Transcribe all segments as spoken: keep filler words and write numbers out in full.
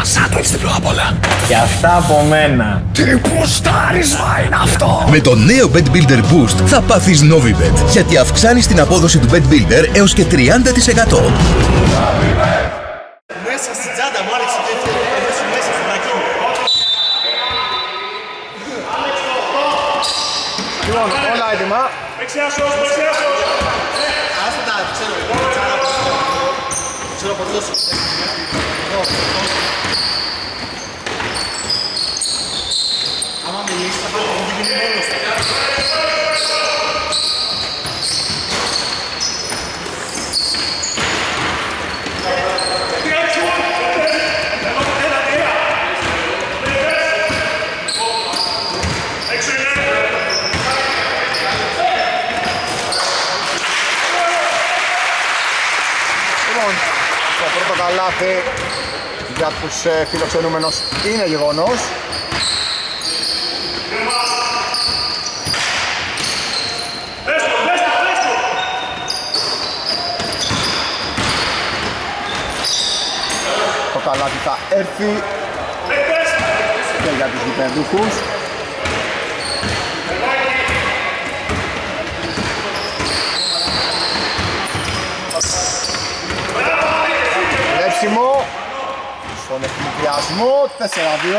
σάντουιτς διπλό απ' όλα. Και αυτά από μένα. Τι πουστάρισμα είναι αυτό! Με το νέο Bet Builder Boost θα πάθεις Novibet, γιατί αυξάνεις την απόδοση του Bet Builder έως και τριάντα τοις εκατό. Μέσα στην τσάντα μου άνοιξε το δεύτερο μέσα στο βρακί μου. Λοιπόν, όλα έτοιμα. Άστε τα, ξέρω, ξέρω από τόσο. Άμα μιλήσεις θα πάρει πολύ γίνει μόνος του. Το πρώτο καλάθι για τους ε, φιλοξενούμενους είναι γεγονός. Το καλάθι θα έρθει και για τους γηπεδούχους. Λέψιμο στον εθνικιασμό, τέσσερα δύο.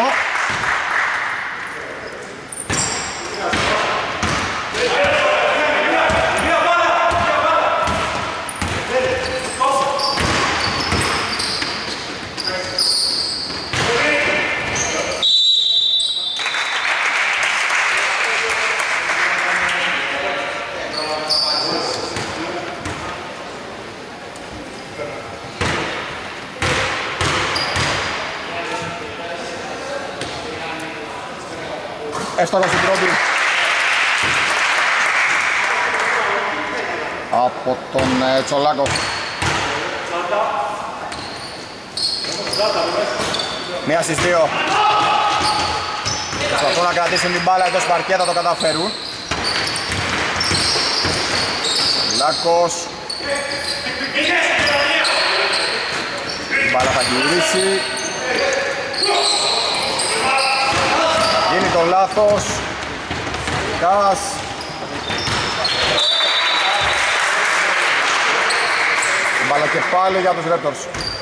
Έστωρα στην πρώτη από τον ε, Τσολάκο. Μία στις δύο. Προσπαθούν να κρατήσουν την μπάλα εντός παρκέ, θα το καταφέρουν. Τσολάκος. Η μπάλα θα γυρίσει. Γίνει το λάθος. Κάς. Η μπάλα και πάλι για τους Raptors.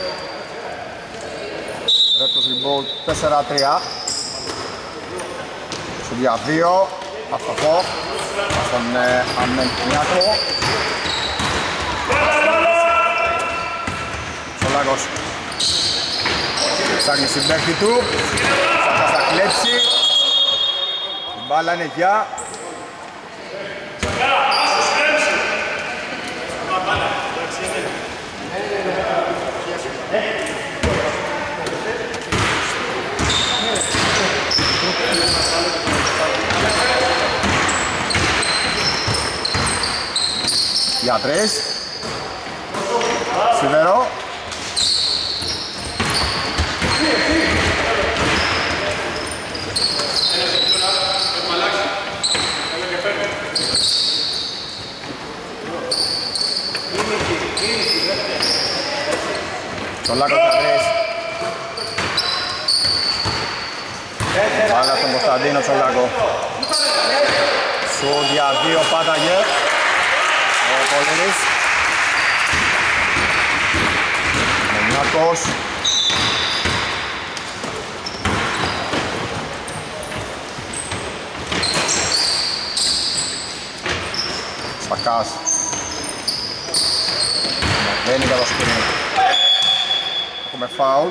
Raptors rebound τέσσερα τρία. Σου για δύο. Αυτοχό. Στον ε, Αμεντνιάκο. Σολάκος. Ψάχνει συμπαίχτη του. Σάκας θα κλέψει. Η μπάλα είναι για. Για τρεις. Σιδερό. Τσολάκος για τρεις. Μπάλα στον Κωνσταντίνο Τσολάκο. Σουτ για δύο, πάταγε ο Πολύρης. Μενιάκος. Σπακάς. Δεν είναι καλό σκηνή. Έχουμε φάουλ.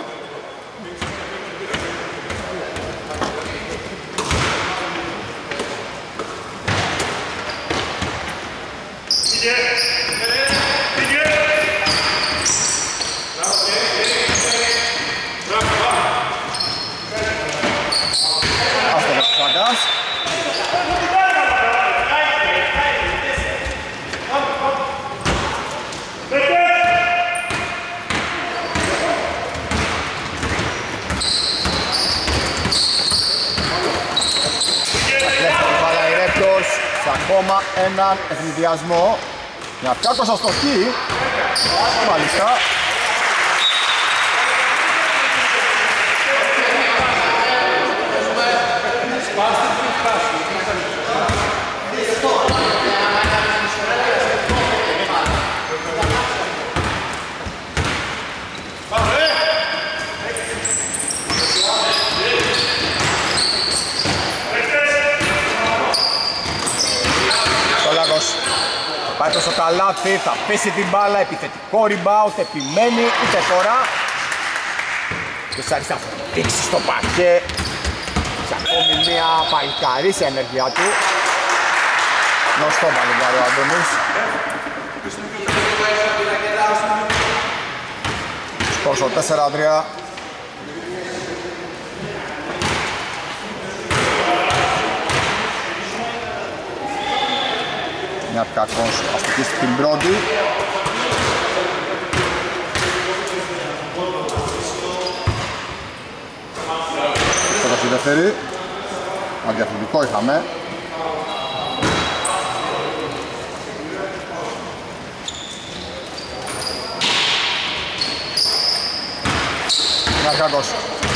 Άστο ο Σπακάς. Ακόμα έναν ευνηδιασμό. Μια πιάτος αστοχή. Μάλιστα. Κάτω στο καλάθι, θα πέσει την μπάλα, επιθετικό rebound, επιμένει, ούτε τώρα. Και Σάρης θα δείξει στο παρκέ. Και ακόμη μια παλικαρίσια ενέργειά του. Γνωστό παλικάρι ο Αντώνης. Σκόρσο τέσσερα τρία. Μια κακός αστική στην πρώτη. Τώρα στη δεύτερη. Αντιαθλητικό είχαμε. Μια κακός.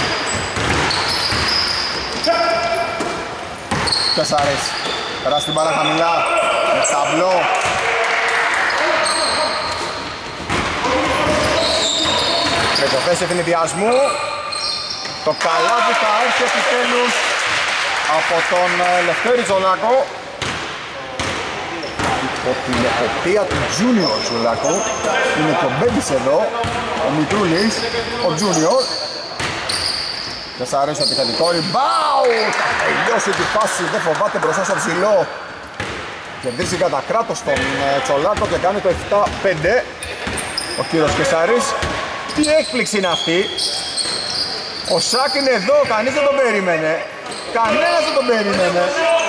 Τεσσάρες. Περάσει την μπάλα χαμηλά. Με ταμπλό. Με το θέση ευνηδιασμού. Το καλάθι θα έρθει επιτέλους από τον Λευτέρη Τζολάκο. Υπό την εποπτεία του Junior Τζολάκο. Είναι και ο Μπέμπης εδώ. Ο Μητρούλης, ο Junior. Τεσσάρες στο επιθετικό rebound. Θα τελειώσει τη φάση, δεν φοβάται μπροστά στο ψηλό. Κερδίζει κατά κράτος τον Τσολάκο και κάνει το επτά πέντε. Ο κύριος Κεσάρης. Τι έκπληξη είναι αυτή. Ο Σάκ είναι εδώ, κανείς δεν τον περίμενε. Κανένας δεν τον περίμενε.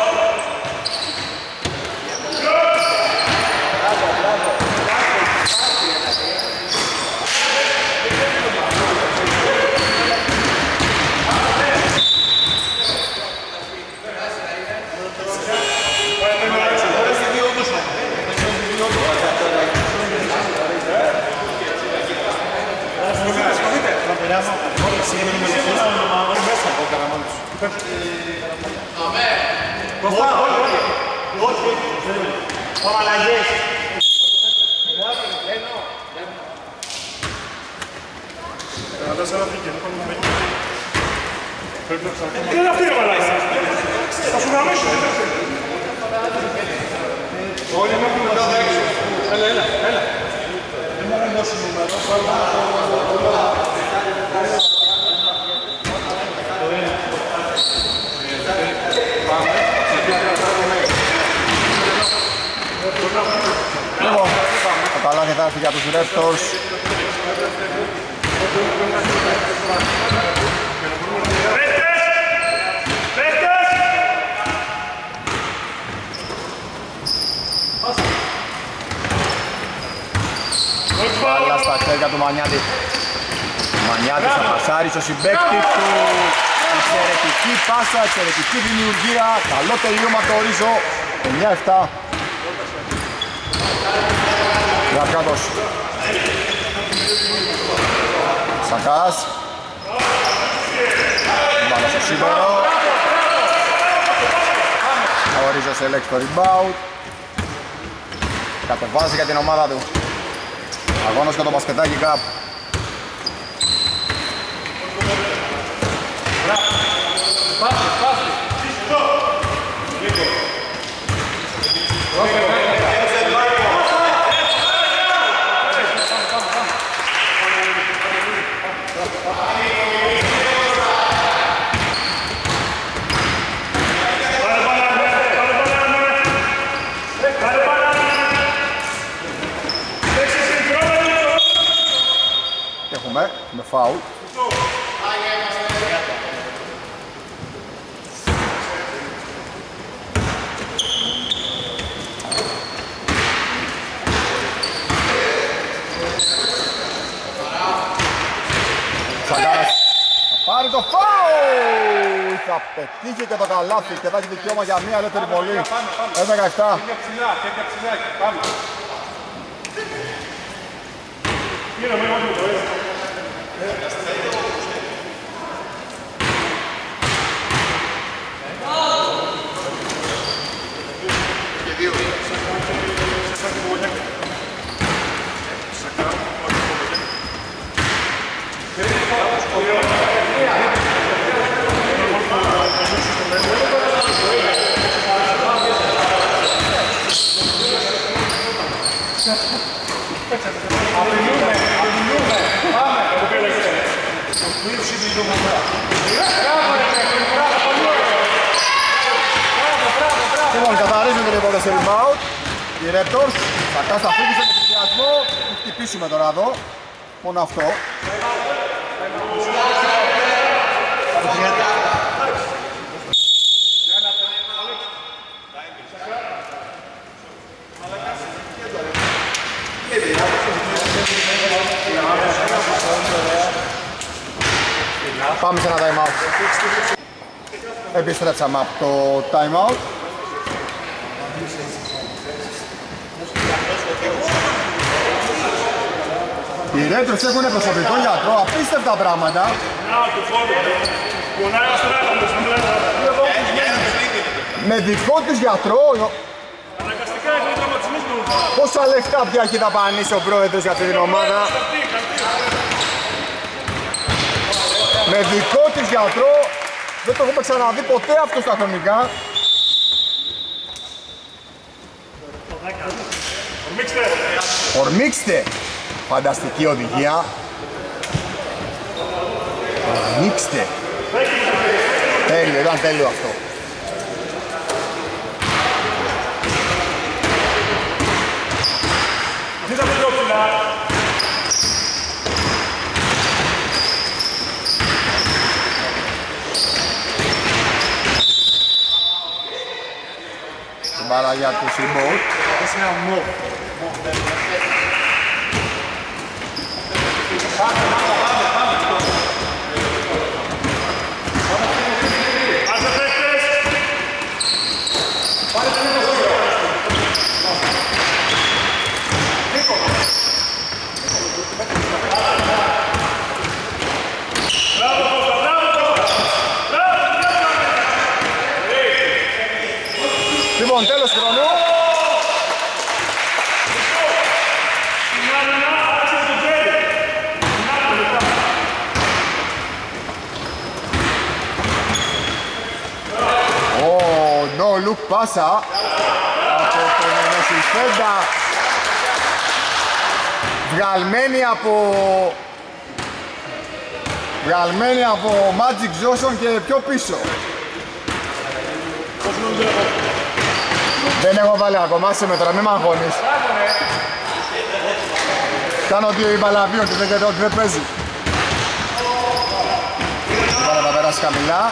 Το καλάθι θα έρθει για τους Raptors. Πάλα στα χέρια του Μανιάτη. Μανιάτης θα πασάρει στο συμπαίκτη του. Εξαιρετική πάσα, εξαιρετική δημιουργία. Καλό τελείωμα το ορίζω. εννιά επτά. Γαρκάτος. Σακάς. Μπάλα στο σίδερο. Ο Ρίζος ελέγξει το rebound. Κατεβάζει για την ομάδα του. Αγώνας για το μπασκετάκι καπ. Έχουμε με φάουλ. Σαγκάρας θα πάρει το φάουλ. Θα πετύχει και το καλάθι και θα έχει δικαίωμα για μία ελεύθερη βολή. έντεκα επτά. Λοιπόν, καθαρίζουν την υπόθεση σε rebound. Οι Raptors θα κάνουν στα φύγει στον εκδιασμό. Θα χτυπήσουμε τώρα εδώ. Μόνο αυτό. Πάμε σε ένα time out. Επιστρέψαμε από το time out. Οι Raptors έχουν προσωπικό γιατρό, απίστευτα πράγματα. Με δικό τους γιατρό. Πόσα λεφτά πια έχει δαπανίσει ο πρόεδρος για αυτή την ομάδα. Με δικό της γιατρό. Δεν το έχουμε ξαναδεί ποτέ αυτό στα χρονικά. Ορμήξτε! Φανταστική οδηγία. Ορμήξτε! Τέλειο, ήταν τέλειο αυτό. Την μπάλα για τους Seabolt. Λοιπόν, τέλος χρόνου. Ω, no look πάσα από τον Νοσιλφέντα, βγαλμένη από βγαλμένη από Magic Johnson και πιο πίσω. Δεν έχω βάλει ακόμα, σε μέτρα, μην μ' αγχώνεις. Κάνω ότι η μπαλαβίων και δεν, ότι δεν παίζει. Τώρα θα περάσει χαμηλά.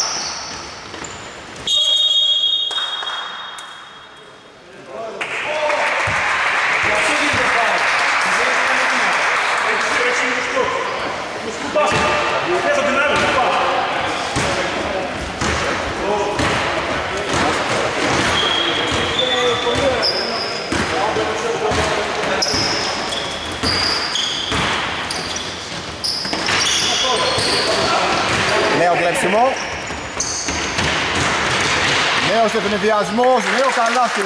Νέο κλέψιμο. Νέος ευνηδιασμός, νέο καλάθι.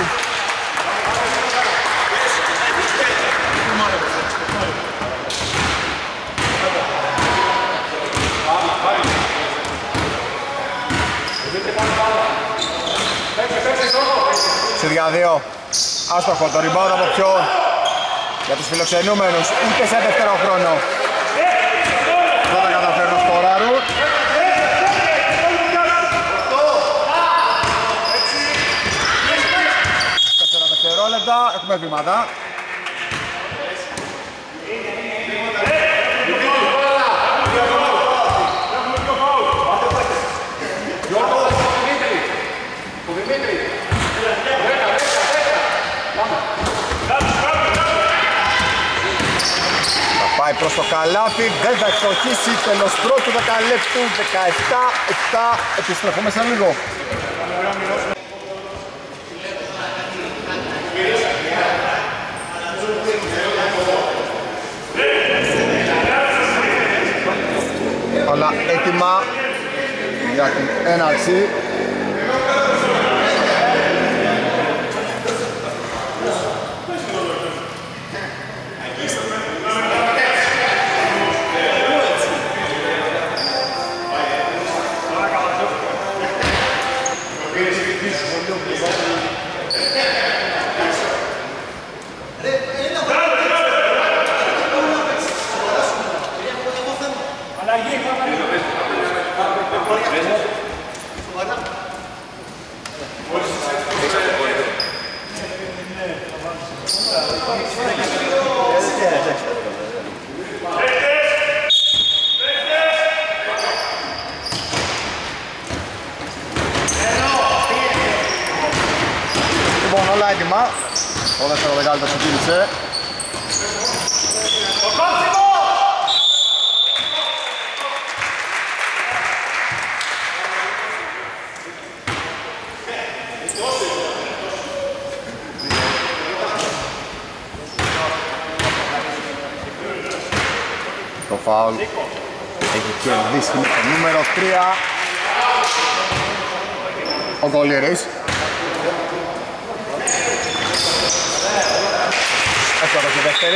Σε δικά δύο. Άστοχο το rebound από ποιον. Για τους φιλοξενούμενους, ούτε σε δεύτερο χρόνο. Δεν τα καταφέρνω σκοράρουν. Τέσσερα δευτερόλεπτα, έχουμε βήματα. Πάει προς το καλάθι, δεν θα εξοχίσει, τέλος πρώτου δεκαλέπτου, δεκαεπτά επτά, επιστρέφουμε σε λίγο. Όλα έτοιμα για την έναρξη. Λοιπόν, όλα έτοιμα. Το δεύτερο δεκάλεπτο ξεκίνησε. Το φάουλ έχει κερδίσει με το νούμερο τρία ο Κολύρης. Εύκολα στη δεύτερη.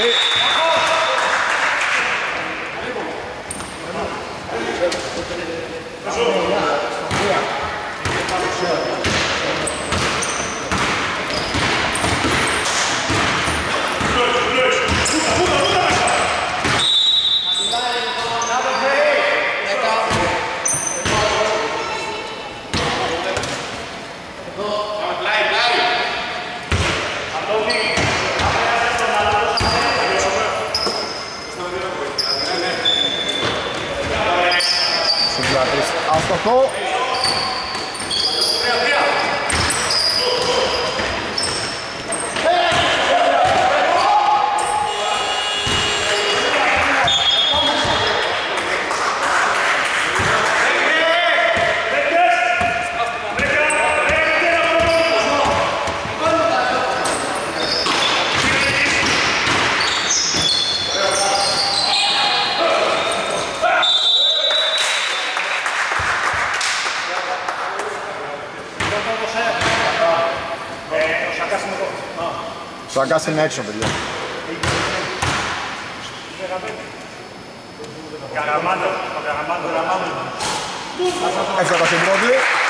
Αστοχό. Ο Σακάς είναι έξω, παιδιά. Εύκολα στην πρώτη.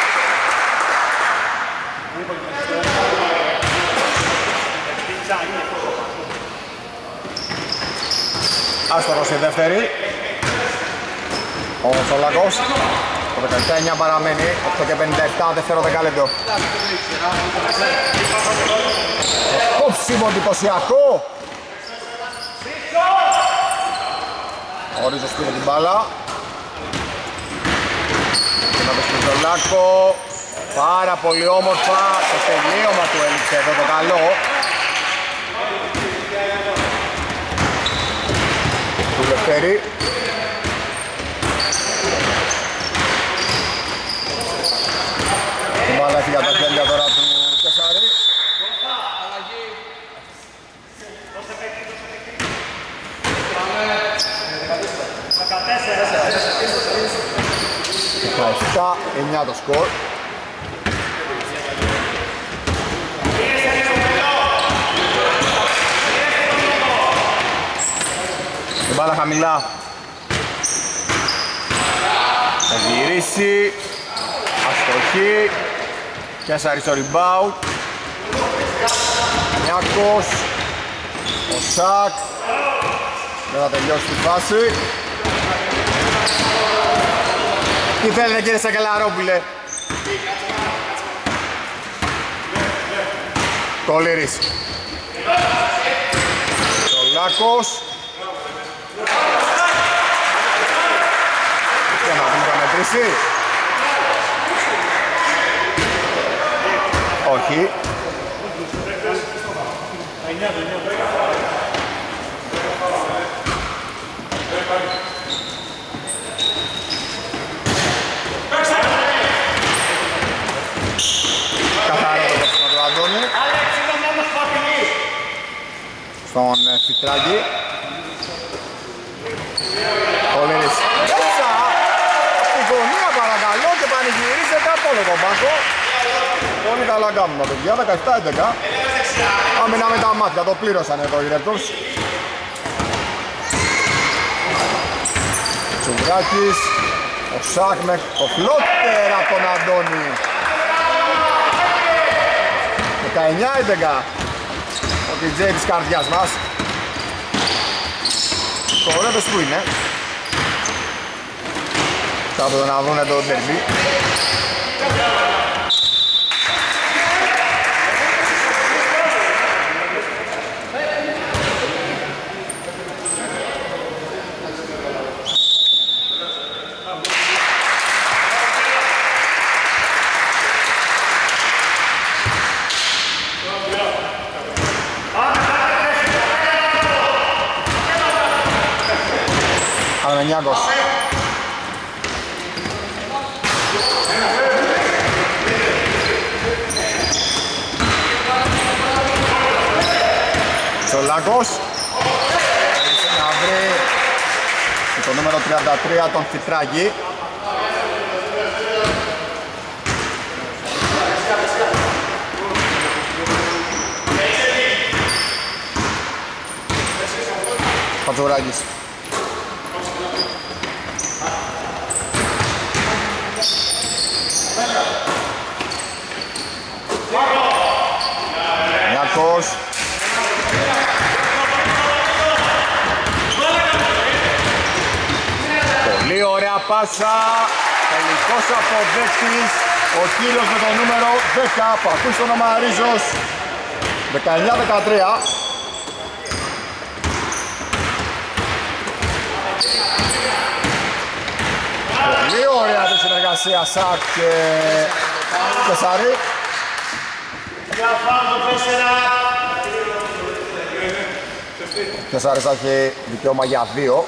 Άστοχος στη δεύτερη. Ο Σολακός. Το δεκαεπτά εννιά παραμένει. οκτώ και πενήντα επτά, δεύτερο δεκάλεπτο. Κόψιμο εντυπωσιακό. Ο Ρίζος πήρε την μπάλα. Και να το Σολάκο. Πάρα πολύ όμορφα. Το τελείωμα του έλειξε εδώ το καλό. Του Λευτέρη. Η μπάλα έχει για τα χέρια τώρα του Κεσάρη. δεκαεπτά εννιά το σκορ. Η μπάλα χαμηλά. Θα γυρίσει. Αστοχή. Κέσαρη στο rebound. Νιάκος. Ο Σακ. Δεν θα τελειώσει τη φάση. Τι θέλετε κύριε Σακελαρόπουλε? Κολύρης. Σολάκος. Για να δούμε θα μετρήσει. Όχι. Καθαρό το κόψιμο του Αντώνη. Στον Φιτράκη. Κολύρης. Μέσα! Στη γωνία παρακαλώ και πανηγυρίζεται από όλο τον πάγκο. Πολύ καλά κάνουμε παιδιά, δεκαεπτά έντεκα. Άμυνα με τα μάτια, το πλήρωσαν εδώ οι Raptors. Τσουγκράκης. Ο Σάκ με το φλότερ από τον Αντώνη. δεκαεννιά έντεκα. Ο ντι τζέι της καρδιάς μας. Το Raptors που είναι. Κάποτε να δούνε το ντερμπι. Ανανιάκος. Τσολάκος. Θέλησε να βρει το νούμερο τριάντα τρία τον Φιτράκη. Πατζουράκης. Νιάκος. Πολύ ωραία πάσα. Τελικός αποδέκτης ο κύριος με το νούμερο δέκα που ακούει το όνομα Ρίζος. δεκαεννιά δεκατρία. Πολύ ωραία τη συνεργασία Σακ και Κεσάρη. Κεσάρης θα έχει δικαίωμα για δύο.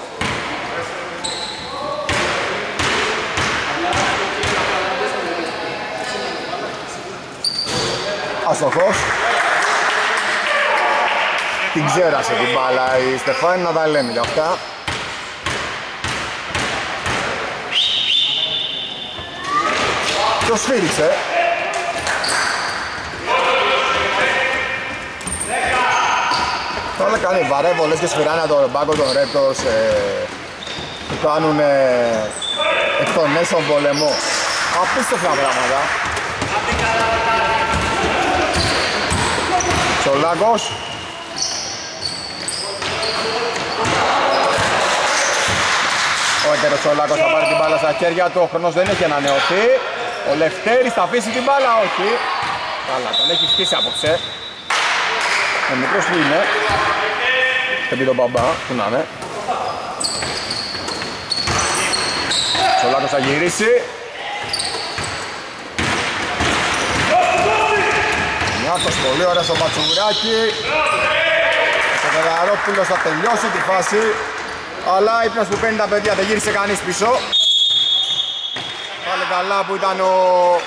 Αστοχός. Την ξέρασε την μπάλα η Στεφάνη, να τα λέμε για αυτά. Το σφύριξε. Τώρα κάνει βαρέβολες και σφυράνε τον πάγκο των Raptors ε, που κάνουν ε, εκ των έσων πολεμό. Απίστευτα πράγματα. Τσολάκος. Ο έτερος Τσολάκος θα πάρει την μπάλα στα χέρια του, ο χρόνος δεν έχει ανανεωθεί. Ο Λευτέρης θα αφήσει την μπάλα, όχι. Καλά, τον έχει φτύσει απόψε. Ο μικρός του είναι. Δεν πει τον μπαμπά, που να είναι. Τσολάκος θα γυρίσει. Νιάκος πολύ ωραία στο Πατσουράκι. Ο Φεδαρόπουλος θα τελειώσει τη φάση. Αλλά ύπνος που παίρνει τα παιδιά, δεν γύρισε κανείς πίσω. Πάλι καλά που ήταν ο...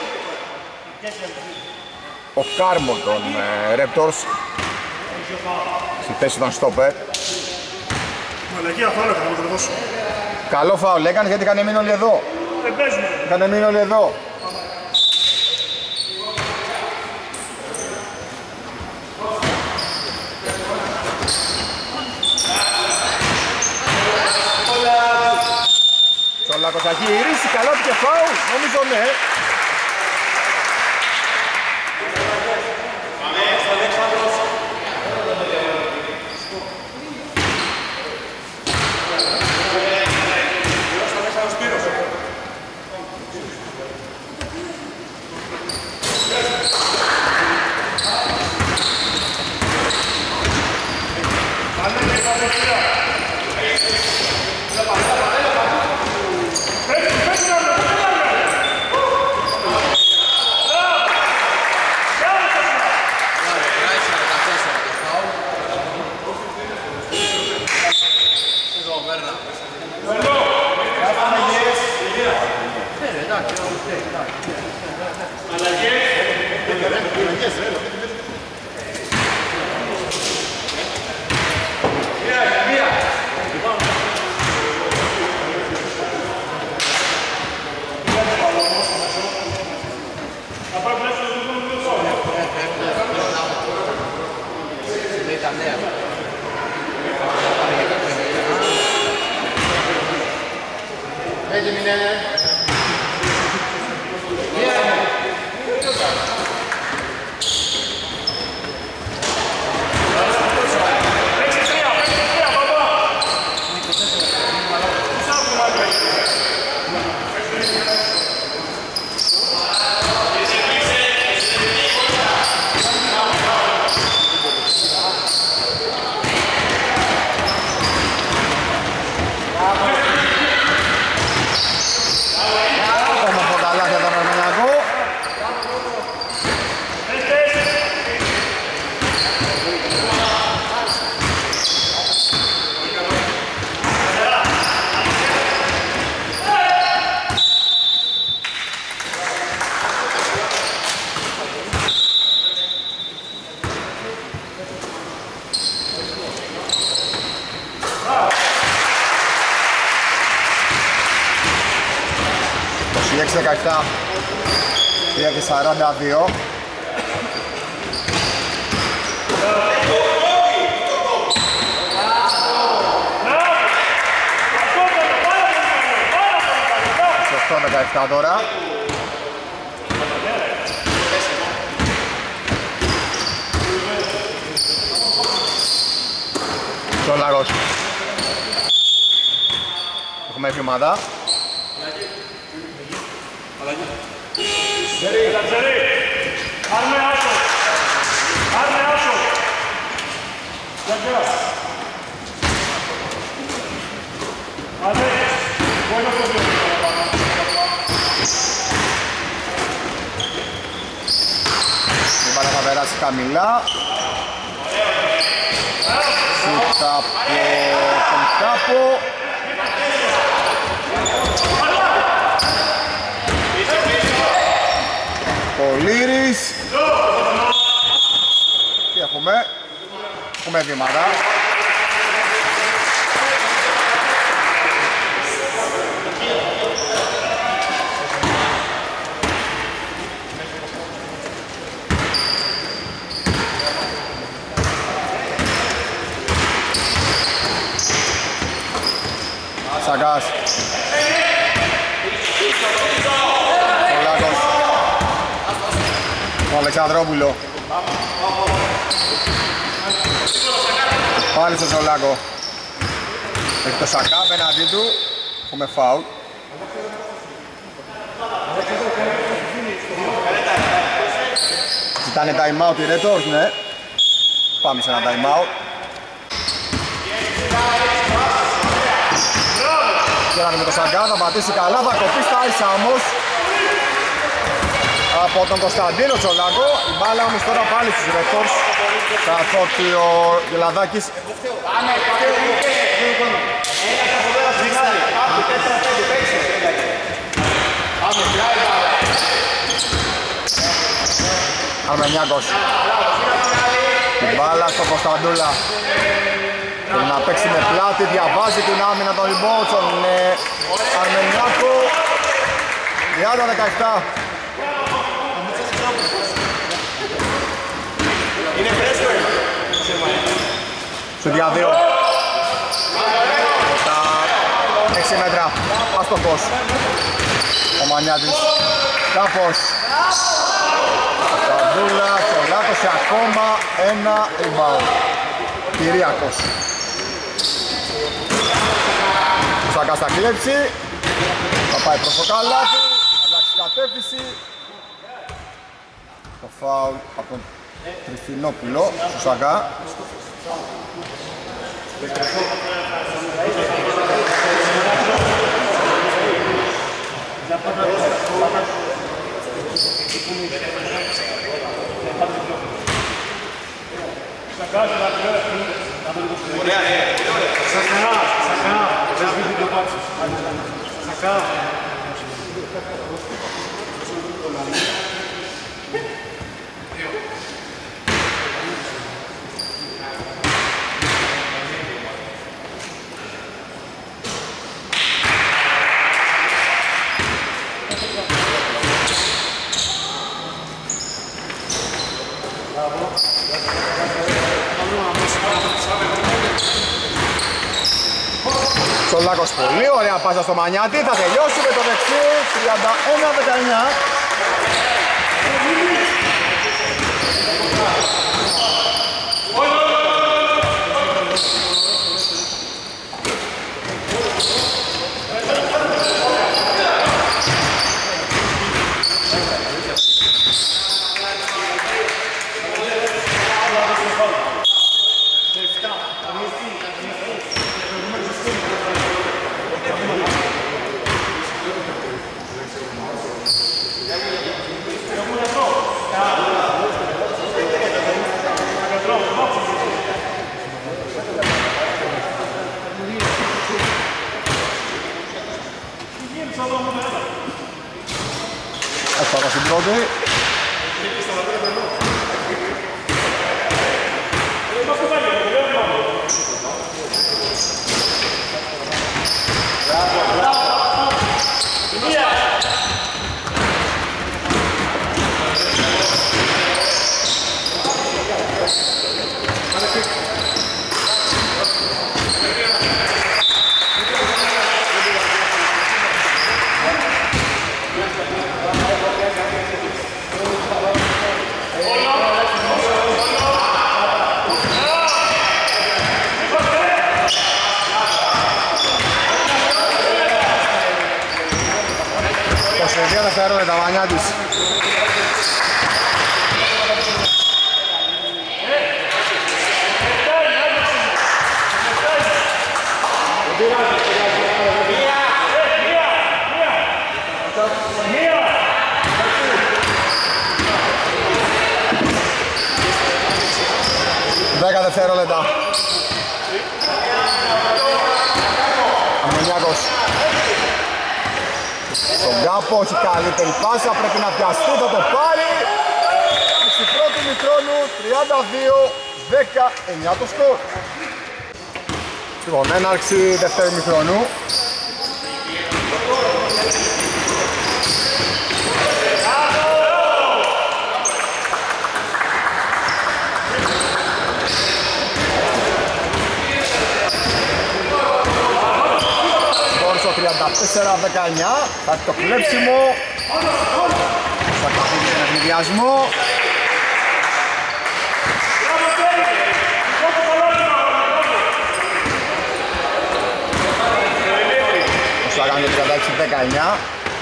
ο Κάρμο των ε, Raptors. Στη θέση ήταν στόπερ. Μαλακία φάουλ έκανε το δώσω. Καλό φάουλ έκανε γιατί είχαν μείνει όλοι εδώ. Δεν παίζουμε. Είχαν μείνει όλοι εδώ. Τσολάκος θα γυρίσει καλά του και φάουλ. Νομίζω ναι. είκοσι έξι δεκαεπτά, τρία και σαράντα δύο. είκοσι οκτώ δεκαεπτά τώρα. Τσολάκος. Έχουμε βήματα. Η μπάλα θα περάσει χαμηλά. Σούτ από τον Κάπο. Πολύρης. Τι έχουμε? Έχουμε βήματα. Σαγκάς. Πολάκος. Ο Αλεξανδρόπουλο. Πάλι στο Ζολάκο. Έχει το Σακά απέναντί του. Έχουμε φάουλ. Ζητάνε time out οι Redhawks, ναι. Πάμε σε ένα time out. Γέρανε με το Σαγκά, θα πατήσει καλά, θα κοπεί στα ίσα όμως από τον Κωνσταντίνο Τσολάκο. Η μπάλα όμως τώρα πάλι στους Redhawks, καθότι ο Γελαδάκης Αρμενιάκος. Η μπάλα στο Κωνσταντούλα. Θέλει να παίξει με πλάτη, διαβάζει την άμυνα των Λιμπότσων. Είναι Αρμενιάκο. τριάντα δεκαεπτά. Είναι φρέσκο. Στο δια δύο. Τα έξι μέτρα. Αστοχός. Ο Μανιάτης. Κάπως. Καντούλα, Τσολάκος σε ακόμα ένα rebound. Κυρίακος. Ο Σακάς θα κλέψει. Θα πάει προς το καλάθι. Αλλάξει κατεύθυνση. Το φάουλ από τον Τριφινόπουλο του Σακά. Ωραία, ναι. Σακά, Σακά, δεν σβήνει το πάψο. Σακά. Τσολάκος πολύ ωραία πάσα στο Μανιάτη, θα τελειώσει με το δεξί, τριάντα ένα δεκαεννιά. Έφαγα στην πρώτη. είκοσι δύο δευτερόλεπτα Βανιάτης. δέκα δευτερόλεπτα. Αμμονιάκος. Στον κάπο, όχι καλύτερη πάσα, πρέπει να πιαστεί, θα το πάρει. Στην πρώτη μικρόνου, τριάντα δύο δεκαεννιά το σκορ. Λοιπόν, έναρξη δεύτερη μικρόνου. τριάντα τέσσερα δεκαεννιά, θα έχει το κλέψιμο, θα καθίσει τον ευνηδιασμό. Όσο θα κάνει το τριάντα έξι δεκαεννιά.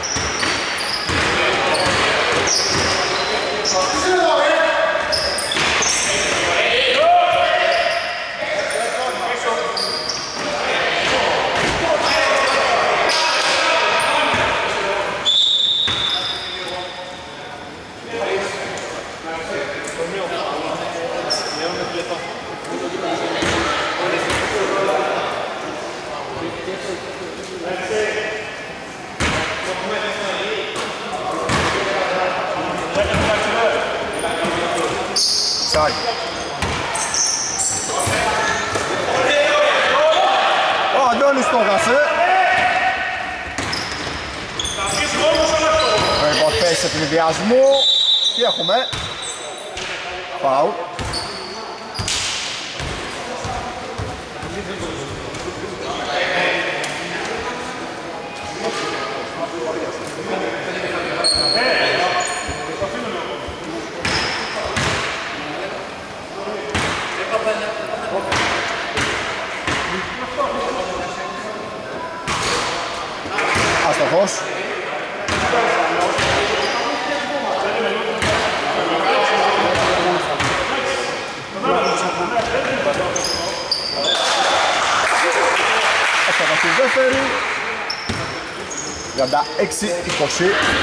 Ο Αντώνης το έχασε. Υποθέσεις ευνηδιασμού. Τι έχουμε? Φάουλ. Αστοχός. Αστοχός στη δεύτερη. τριάντα έξι είκοσι.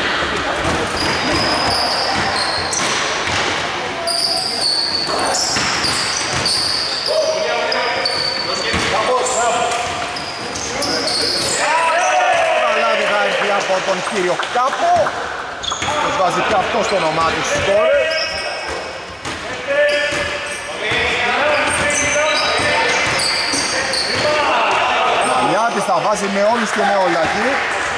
Από τον κύριο Κάπο, τους βάζει και αυτό στο όνομά του τώρα. Μανιάτης θα βάζει με όλους και με όλα εκεί.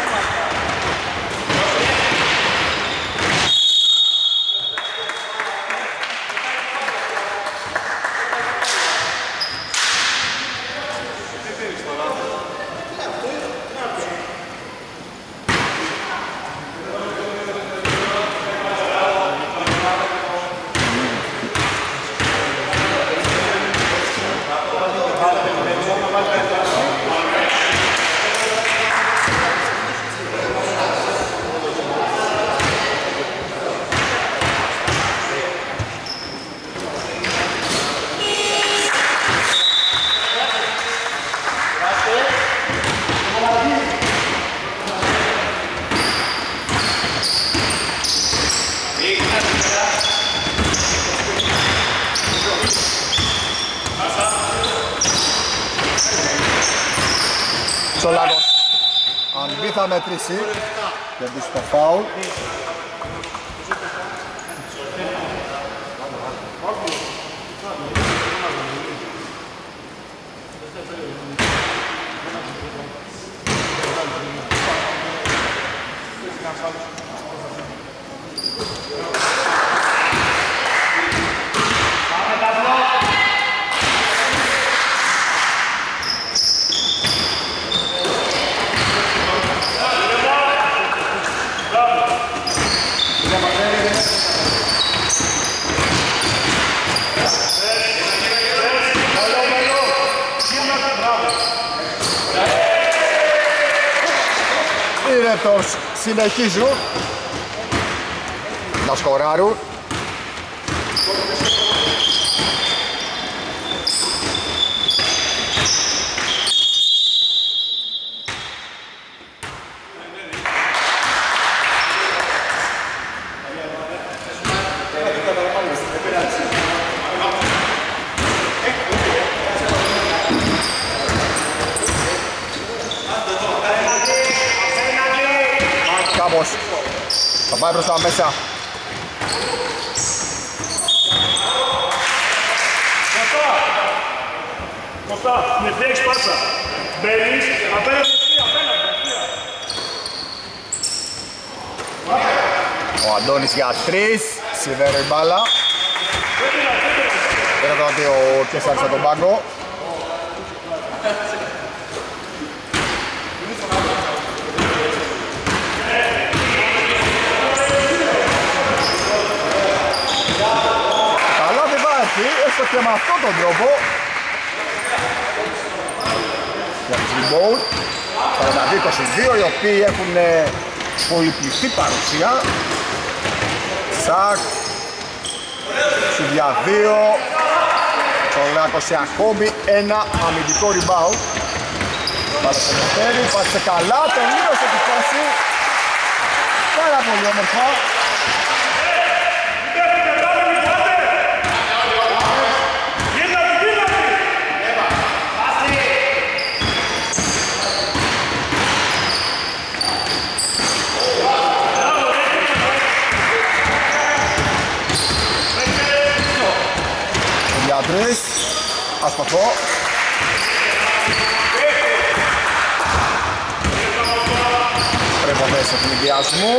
Σολάκος, αν μπει θα μετρήσει, κερδίσει το φάουλ. Raptors συνεχίζουν να σκοράρουν. Κάπως θα πάει προς τα μέσα. Κωστά, με φτιάξεις πάσα. Μπαίνεις, απέναντι, απέναντι. Ο Αντώνης για τρεις, σιδέρω η μπάλα. Πέρα το ότι ο Κεσάρης από τον πάγκο. Καλά δεν βάζει, έστω και με αυτόν τον τρόπο. Για τους rebound, σαράντα δύο είκοσι δύο, οι οποίοι έχουν πολυπληθή παρουσία. Σακ, Σουδιά δύο, το Λάκο σε ακόμη ένα αμυντικό rebound. Πάτε στο μευτέρι, πάτησε καλά, τελείωσε τη φάση. Πάρα πολύ όμορφα. Τρεις, αστοχό. Πρεποδές ευνηδιασμού.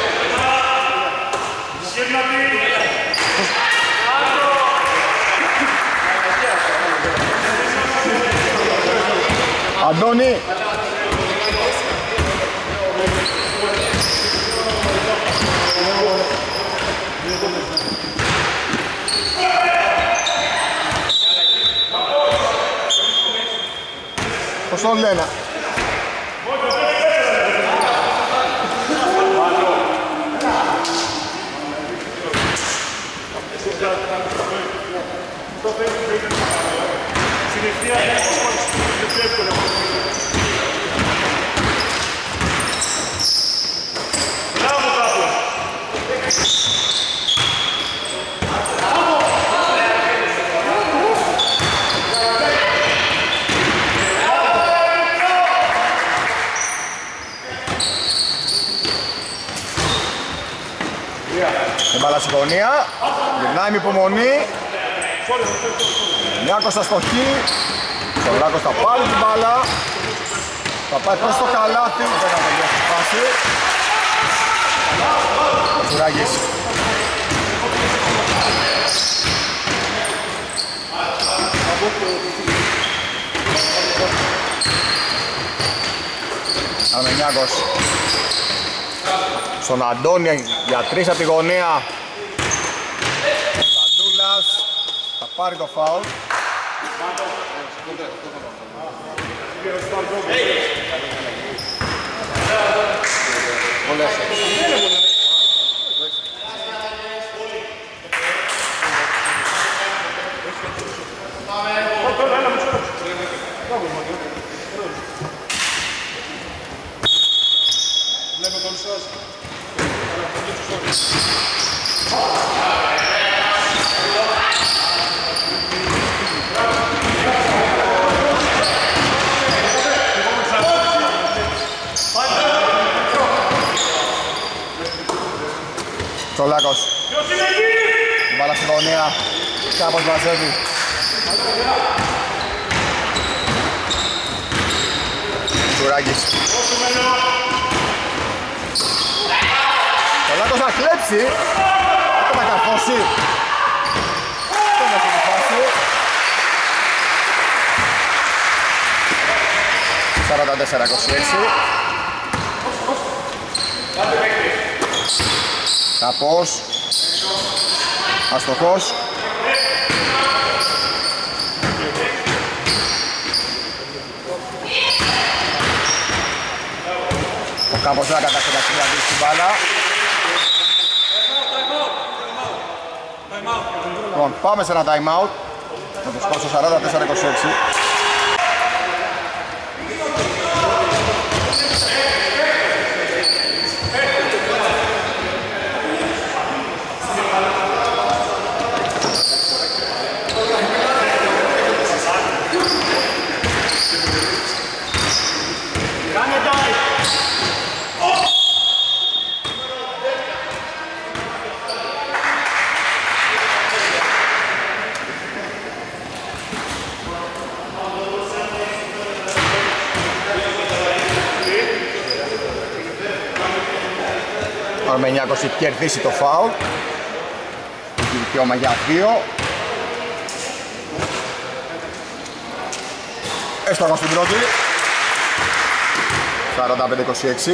Αντώνη. Πώς τον λένε. Μπάλα στη γωνία, γυρνάει με υπομονή. Νιάκος αστοχή. Ο Λάκος θα πάρει την μπάλα. Θα πάει προς το καλάθι. Δεν θα τελειώσει τη φάση. Ο Τσουράγης. Αρμενιάκος στον Αντώνη για τρεις από τη γωνία. Σαντούλας θα πάρει το φάουλ. Τσολάκος. Μπάλα στη γωνία. Κάπως μαζεύει. Τσουράκης. Τσολάκος θα κλέψει. Θα τα καρφώσει. Δεν έχει τη φάση. σαράντα τέσσερα είκοσι έξι. Καπός. Αστοχός. Ο Κάπως δεν κατάφερε να συγκρατήσει την μπάλα. Λοιπόν, πάμε σε ένα time out με το σκορ στο σαράντα τέσσερα είκοσι έξι. Ο Αρμενιάκος έχει κερδίσει το φάουλ. Έχει δικαίωμα για δύο. Έστοχος στην πρώτη. σαράντα πέντε είκοσι έξι.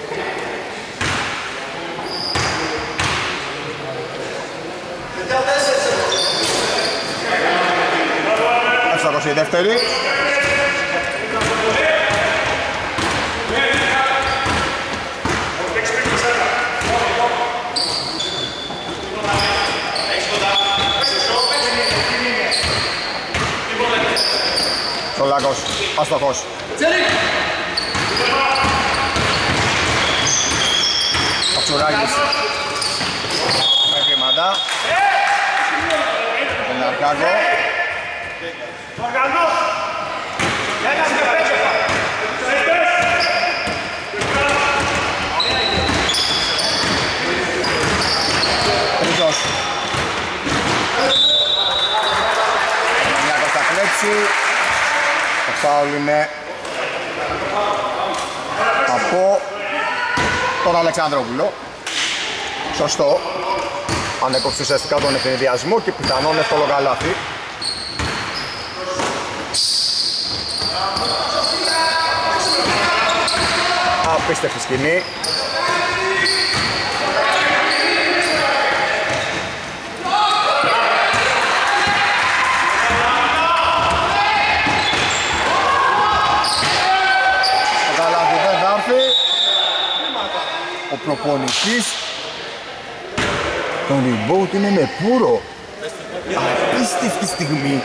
Έστοχος η δεύτερη. Σολάκος, αστοχός. Ατσουράκης με βήματα. Τον Αρκάκο. Τρίτος. Ο Μιάκος θα κλέψει. Το φάουλ είναι από τον Αλεξανδρόπουλο. Σωστό. Ανέκοψε ουσιαστικά τον ευνηδιασμό και πιθανόν εύκολο καλάθι. Απίστευτη σκηνή. Ο προπονητής τον reboot είναι με πουρο. Απίστευτη στιγμή.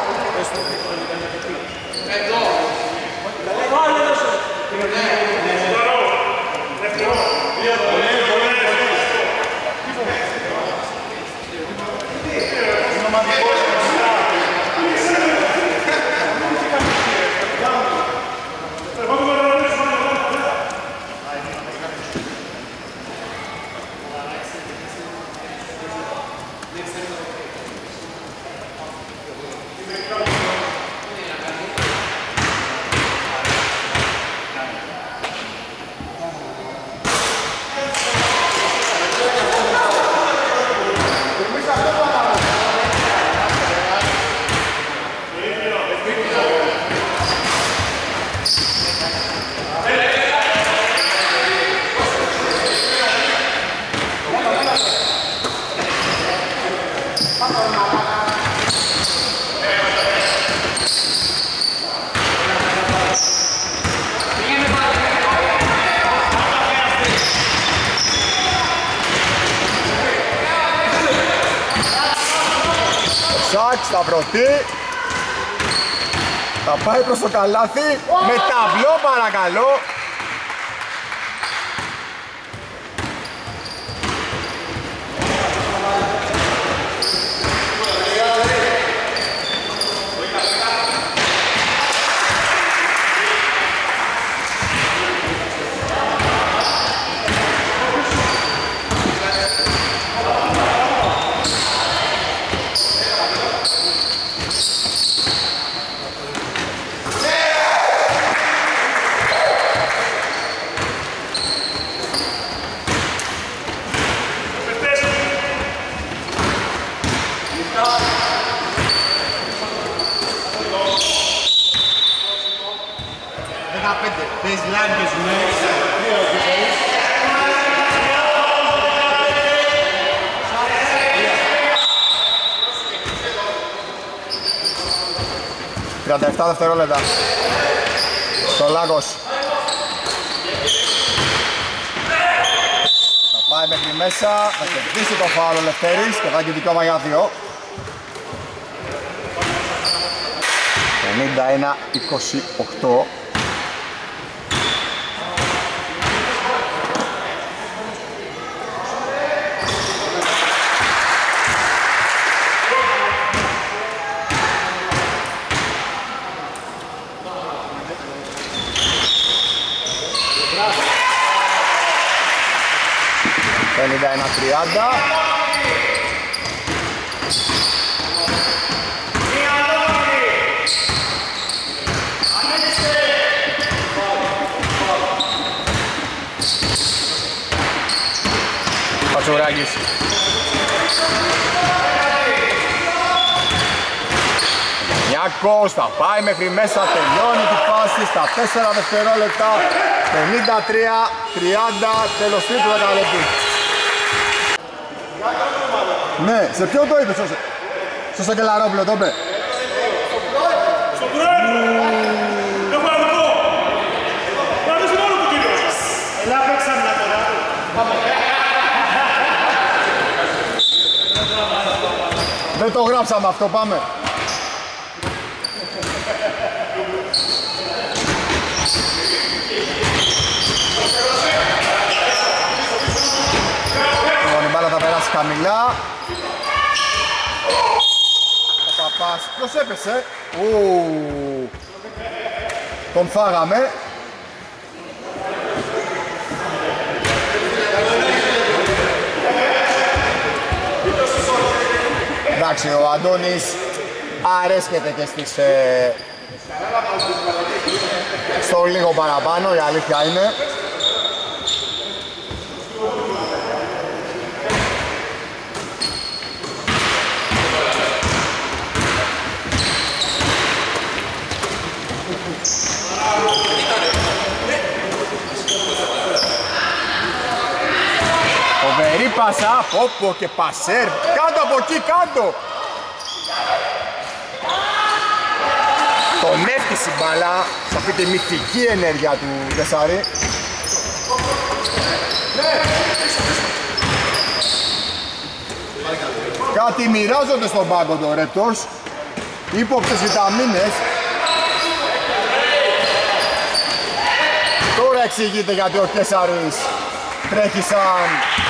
Σταυρωτή. Θα πάει προς το καλάθι με ταμπλό παρακαλώ. τριάντα επτά δευτερόλεπτα. Σολάκος. μέσα, θα κερδίσει το φάουλ ο Λευτέρης και θα έχει δικαίωμα για δύο. πενήντα ένα είκοσι οκτώ. πενήντα ένα τριάντα. Πατσουράκης. Νιάκος θα πάει μέχρι μέσα, τελειώνει τη φάση στα τέσσερα δευτερόλεπτα. πενήντα τρία τριάντα, τέλος τρίτου δεκαλέπτου. Ναι, σε ποιον το είπες, στο Σακελαρόπουλο το είπε. Στον Πρόεδρο! Το φαγητό! Πάμε σε μόνο του κύριος! Ελά, παίξαμε να τώρα. Δεν το γράψαμε αυτό, πάμε. Λοιπόν, η μπάλα θα περάσει χαμηλά. Ο Παπάς, ποιος έπεσε? Ου, τον φάγαμε. Εντάξει, ο Αντώνης αρέσκεται και στις, ε, στο λίγο παραπάνω, η αλήθεια είναι. Φοβερή πάσα, πόπο και πασέρ, κάτω από εκεί, κάτω! Τον έφτιασε η μπάλα σε αυτή τη μυθική ενέργεια του Δεσάρη. Κάτι μοιράζονται στον πάγκο το Ρεπτός, ύποπτες βιταμίνες. Τώρα εξηγείται γιατί ο Κέσαρης τρέχει σαν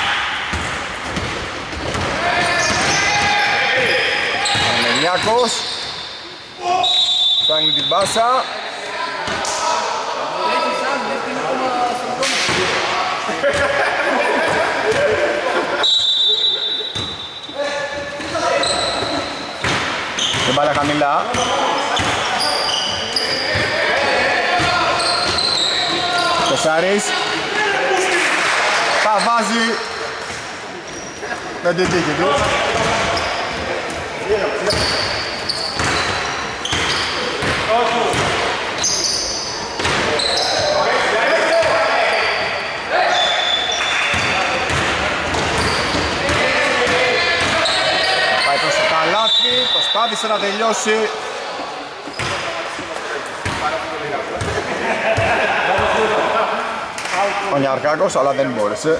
Ανεμιάκος. Φτάνει την πάσα. Και μπάλα χαμηλά. Κεσάρης. Τα βάζει με την τύχη του. Πάει προς το καλάθι, προσπάθησε να τελειώσει. Ο Νιαρκάκος, αλλά δεν μπόρεσε.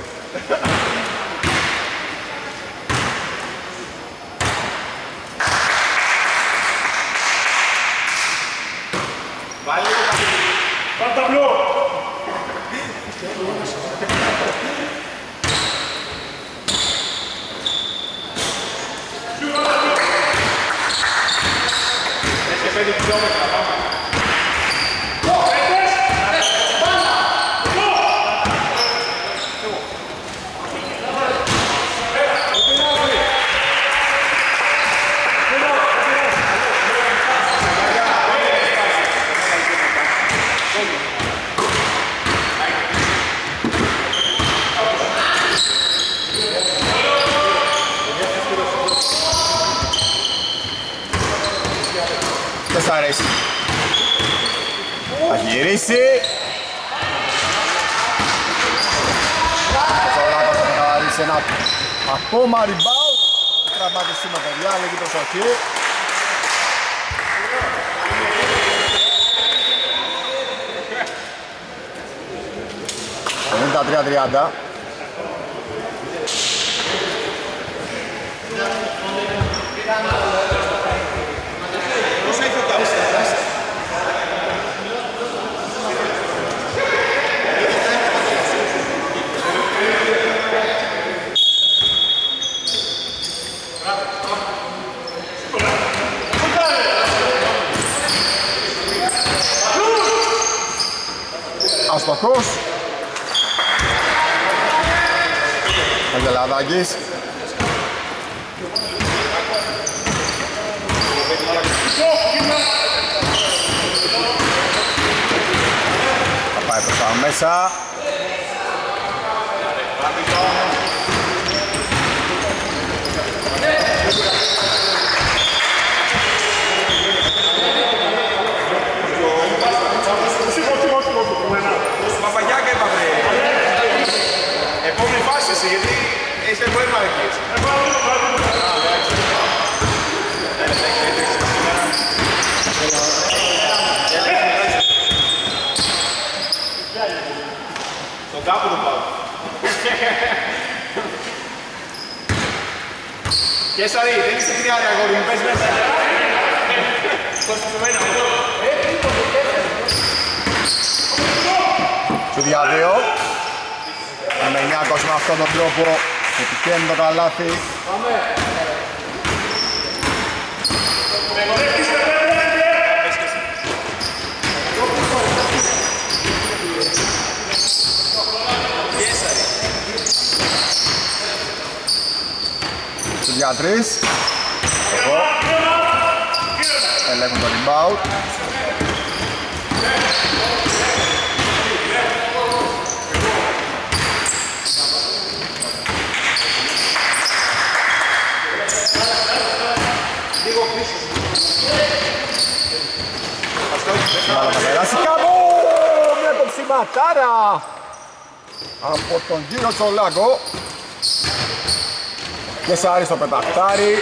Πανταμπλό! Έχει πέντε χιλιόμετρα, πάμε. Σ' αρέσει. Θα γυρίσει. Ο Σολάκος θα καθαρίσει ένα ακόμα rebound. Τραυματιστούμε παιδιά, λίγη προσοχή. πενήντα τρία τριάντα. Αστοχός. Αγγελαδάκης. Θα πάει προς τα μέσα. Παπαγιάκα είπαμε. Επόμενη φάση εσύ, γιατί έχεις και πρόβλημα εκεί. Στον κάπου το πάω. Και Σαρή, δεν είσαι χρειάρια αγόρι μου, πες μέσα. Πώς το φοβένα αυτό. Σου δια δύο. Με Νιάκος με αυτόν τον τρόπο επιτυχαίνει το καλάθι. Σου δια τρεις. Ελέγχουν το rebound. Μάλλον θα περάσει κάπου μια κοψιματάρα από τον κύριο Τσολάκο και Σάρι στο πεταχτάρι.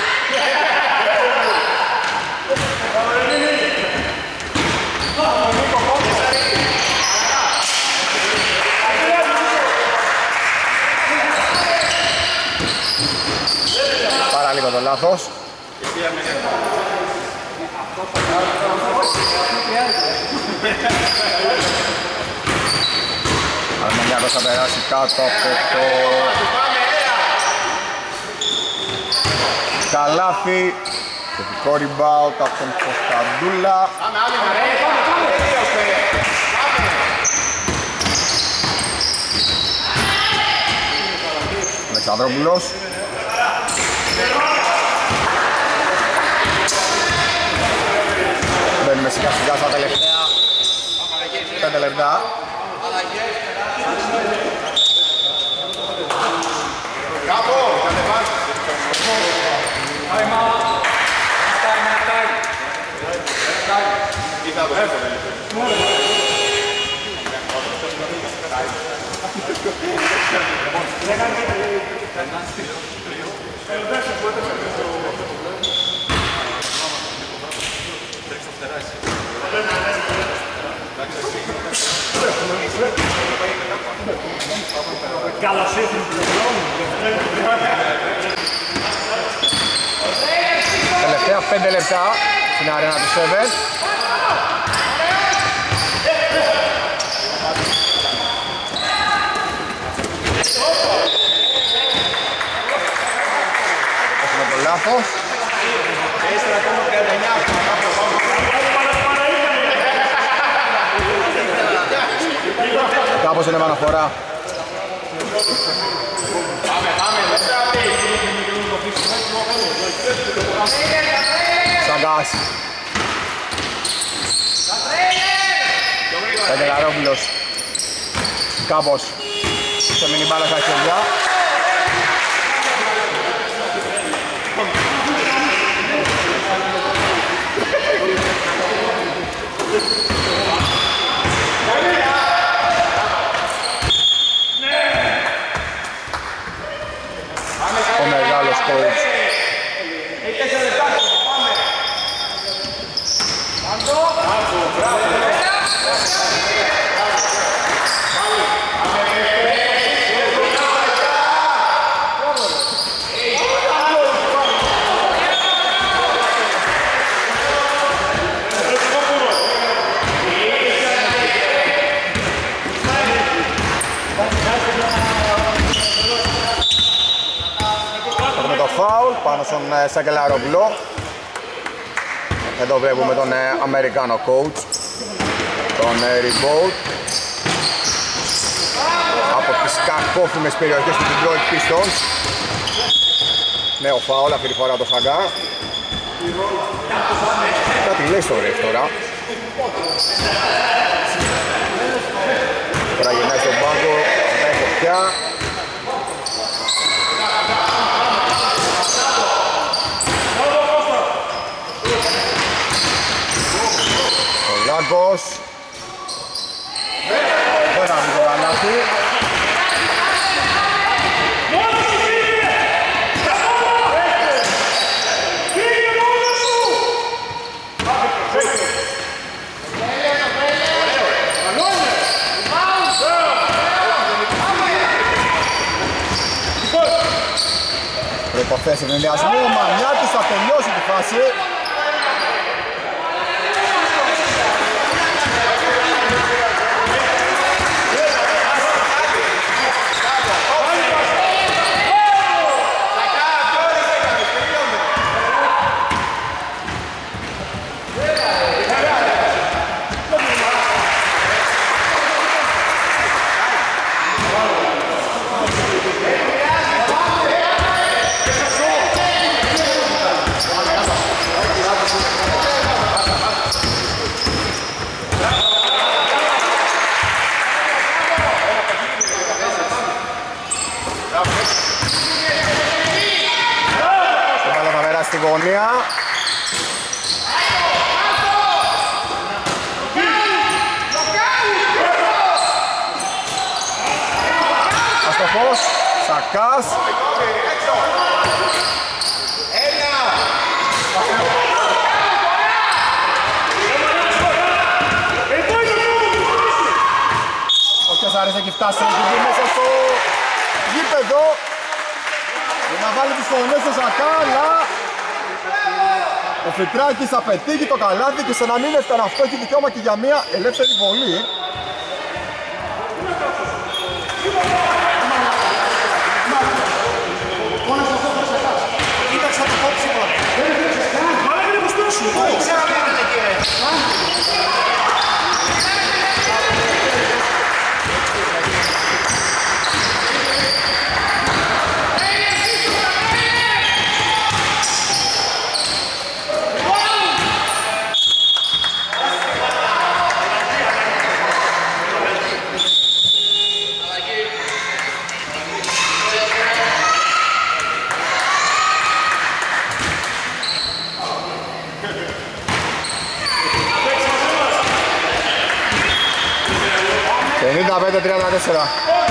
Πάρα λίγο το λάθος. Αρμενιάκος θα περάσει κάτω από το καλάθι. Θετικό rebound από τον Κωνσταντούλα. Αλεξανδρόπουλος. Μπαίνουμε σιγά σιγά στα τελευταία πέντε λεπτά. Κάπου, κατεβάζει. Τι θα το έφερε. Τελευταία πέντε λεπτά στην αρένα του Σέβεν. Έχουμε το λάθος. Κάπως είναι επαναφορά. Σαγκάς. Καγγελαρόπουλος. Κάπως. Σε μείνει μπάλα στα χέρια. Ο μεγάλος coach. φάουλ πάνω στον Σακελαρογλό. Εδώ βλέπουμε τον Αμερικάνο coach, τον Reboot. Από τις κακόφημες περιοχές του Detroit Pistons. Νέο φάουλ αυτή τη φορά το Σαγκά. Κάτι λέει στο ρεφ τώρα. Τώρα γυρνάει στον πάγκο, ζητάει φωτιά. Ο Λάγκος. Δεν θα βγει το καλάθι. Προϋποθέσει ενδιασμού, ο Μανιάτης θα τελειώσει τη φάση. Στη γωνία. Αστοχός, Σακάς. Ο Κιασάρης έχει φτάσει μέσα στο γήπεδο για να βάλει τις φωνές στο Σακά, αλλά ο Φιτράκης θα πετύχει το καλάθι και σε να μην έφτανε αυτό έχει δικαίωμα και για μια ελεύθερη βολή. Κοίταξα το κόψιμο. Μα δεν είναι πως πέσου. Δεν ξέρω τι είναι κύριε. πενήντα πέντε τριάντα τέσσερα.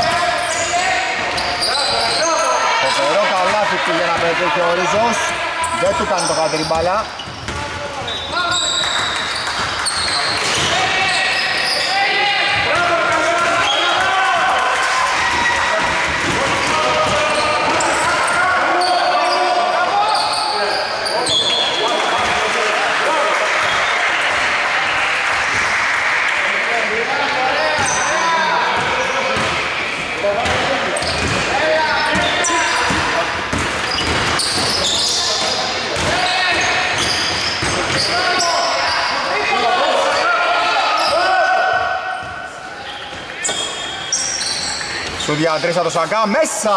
Φοβερό καλάθι πήγε να πετύχει ο Ρίζος. Δεν του κάνει το κάτω μπάλα. Σου διατρήσα το Σακά μέσα!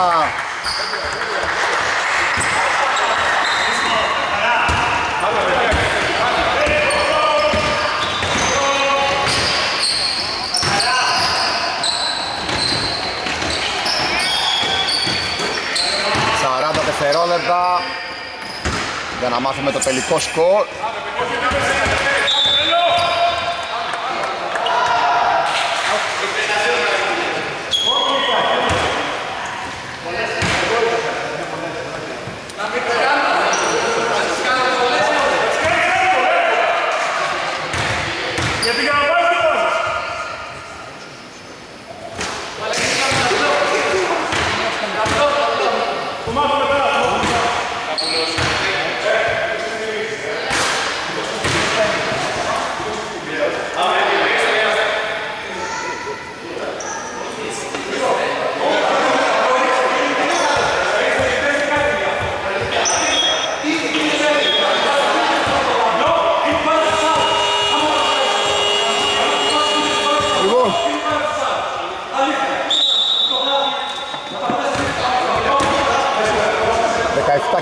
σαράντα δευτερόλεπτα για να μάθουμε το τελικό σκορ. Thank you.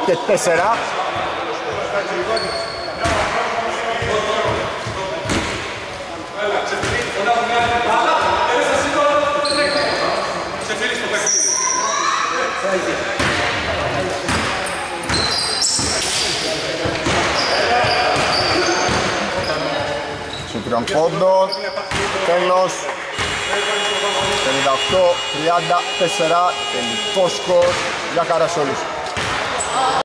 και τέσσερα. Σου τριών πόντων, τέλος, πενήντα οκτώ τριάντα τέσσερα, τελικό σκορ, για χαρά σε όλους.